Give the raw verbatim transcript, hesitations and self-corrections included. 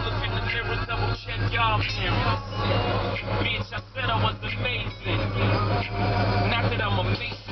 look in the mirror, double check y'all appearance. Bitch, I said I was amazing. Not that I'm amazing.